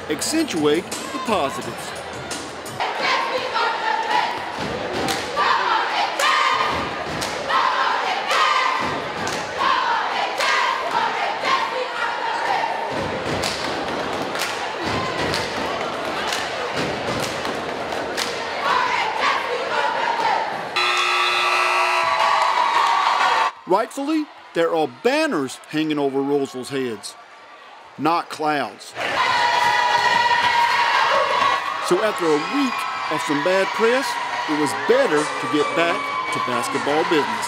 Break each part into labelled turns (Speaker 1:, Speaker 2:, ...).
Speaker 1: accentuate the positives. Rightfully, there are banners hanging over Rolesville's heads, not clouds. So after a week of some bad press, it was better to get back to basketball business.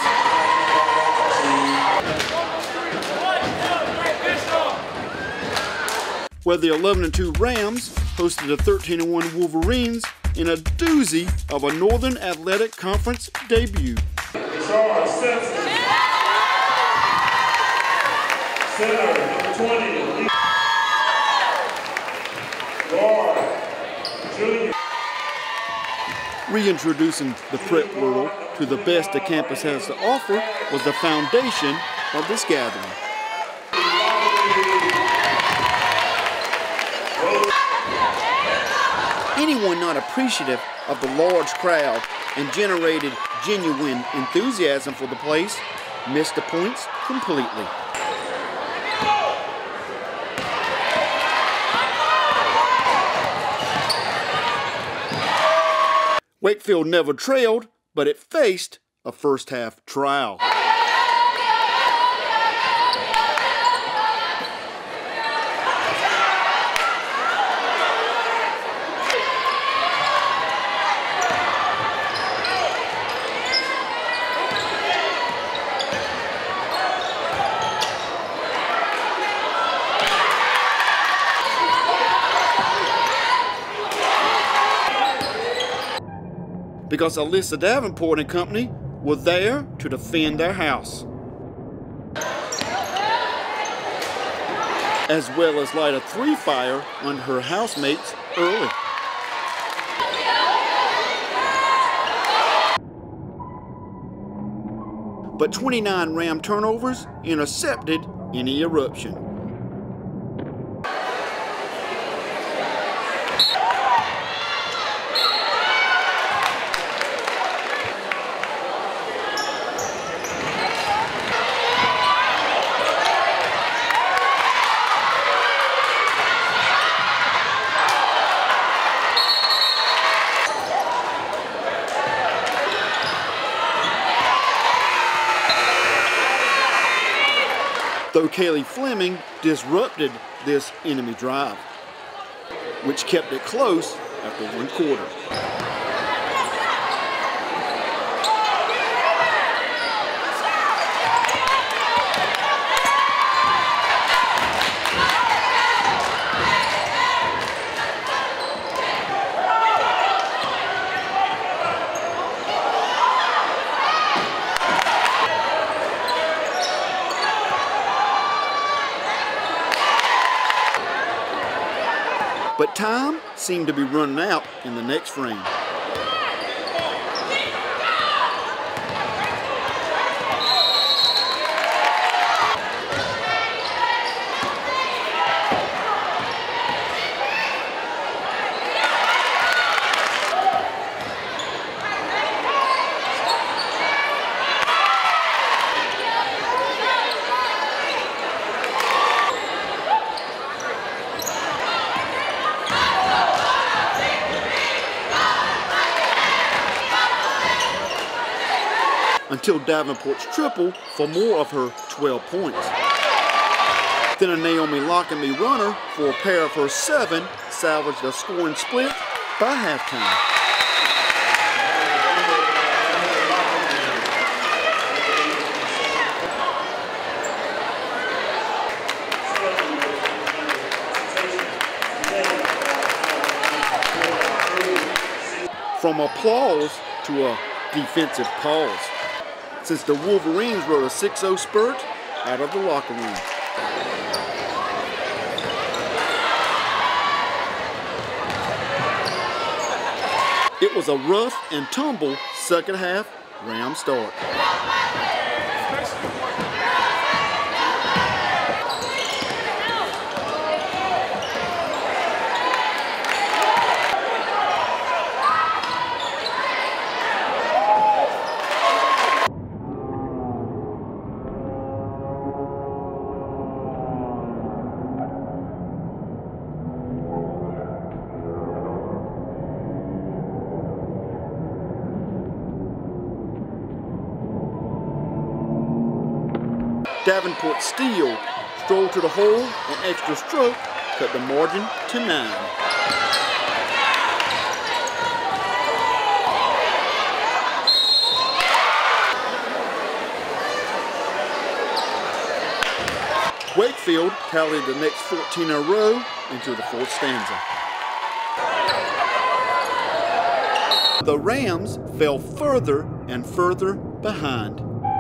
Speaker 1: Where the 11-2 Rams hosted the 13-1 Wolverines in a doozy of a Northern Athletic Conference debut.
Speaker 2: Center, number 20, guard, junior.
Speaker 1: Reintroducing the prep world to the best the campus has to offer was the foundation of this gathering. Anyone not appreciative of the large crowd and generated genuine enthusiasm for the place missed the points completely. Wakefield never trailed, but it faced a first-half trial. Because Alyssa Davenport and company were there to defend their house, as well as light a 3 fire on her housemates early. But 29 Ram turnovers intercepted any eruption. Though Kaylee Fleming disrupted this enemy drive, which kept it close after 1 quarter. But time seemed to be running out in the next frame. Until Davenport's triple for more of her 12 points. Then a Naomi Lockamy runner for a pair of her 7 salvaged a scoring split by halftime. From applause to a defensive pause, since the Wolverines rode a 6-0 spurt out of the locker room. It was a rough and tumble second half Ram start. Davenport steal, stroll to the hole, and extra stroke cut the margin to 9. Wakefield tallied the next 14 in a row into the 4th stanza. The Rams fell further and further behind.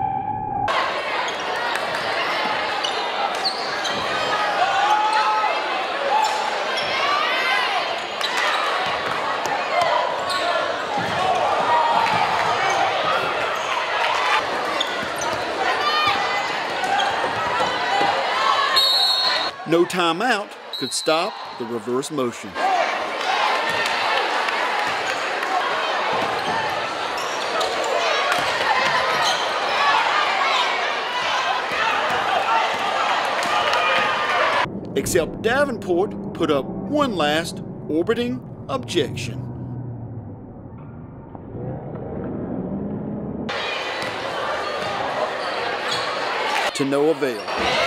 Speaker 1: No timeout could stop the reverse motion. Except Davenport put up one last orbiting objection. To no avail.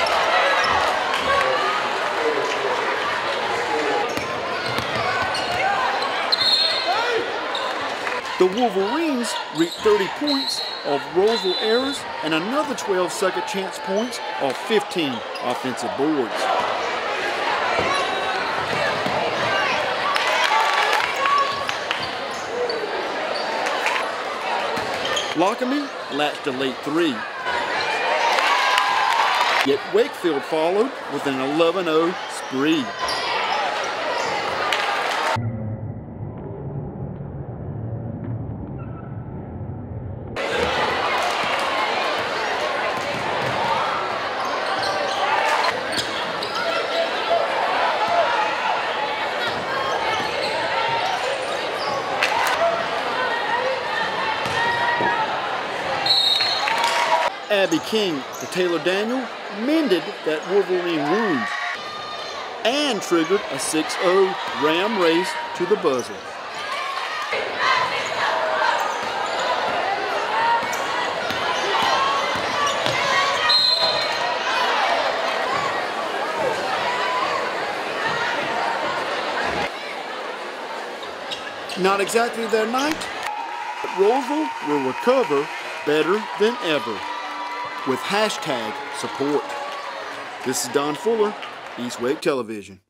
Speaker 1: The Wolverines reaped 30 points off Rolesville errors and another 12 second chance points off 15 offensive boards. Lockamy latched a late 3. Yet Wakefield followed with an 11-0 spree. Abby King to Taylor Daniel mended that Wolverine wound and triggered a 6-0 Ram race to the buzzer. Not exactly their night, but Rolesville will recover better than ever with #support. This is Don Fuller, East Wake Television.